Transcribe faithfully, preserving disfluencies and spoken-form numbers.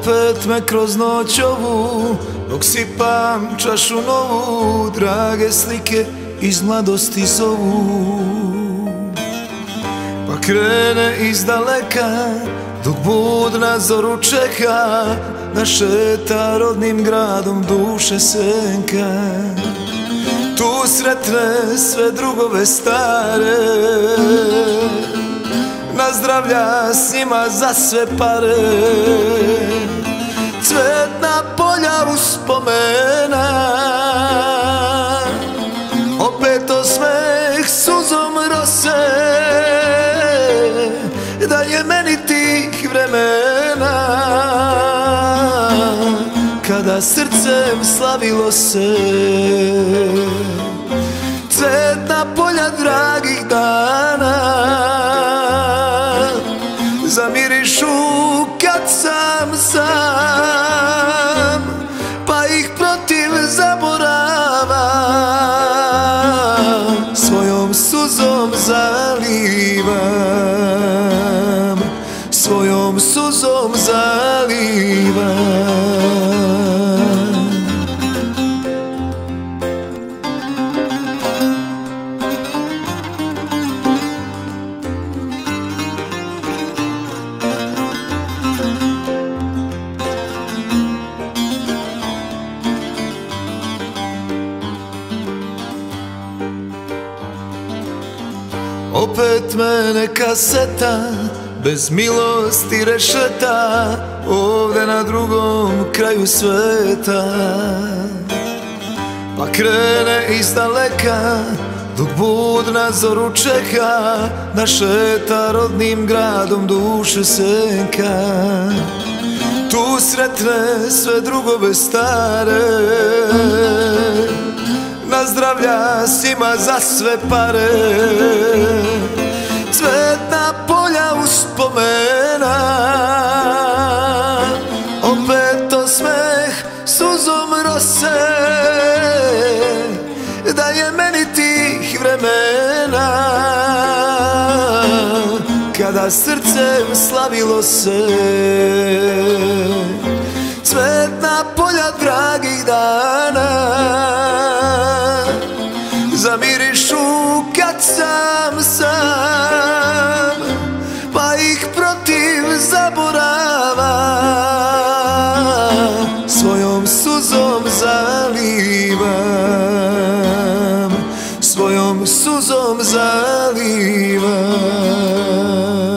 Opet me kroz noć ovu, dok sipam čašu novu, drage slike iz mladosti zovu. Pa krene iz daleka, dok budna zoru čeka, da šeta rodnim gradom duše senka. Tu sretne sve drugove stare, nazdravlja s njima za sve pare. Cvetna polja uspomena, opet osmeh suzom rose. Da je meni tih vremena, kada srcem slavilo se. Cvetna polja dragih dana zamirišu kad sam sam, pa ih protiv zaborava svojom suzom zalivam, svojom suzom zalivam. Opet me neka seta bez milosti rešeta, ovde na drugom kraju sveta. Pa krene iz daleka, dok budna zoru čeka, da šeta rodnim gradom duše senka. Tu sretne sve drugove stare, nazdravlja s njima za sve pare. Cvetna polja uspomena, opet osmeh suzom rose. Da je meni tih vremena, kada srcem slavilo se. Cvetna polja dragih dana zamirišu kad sam sam, pa ih protiv zaborava svojom suzom zalivam, svojom suzom zalivam.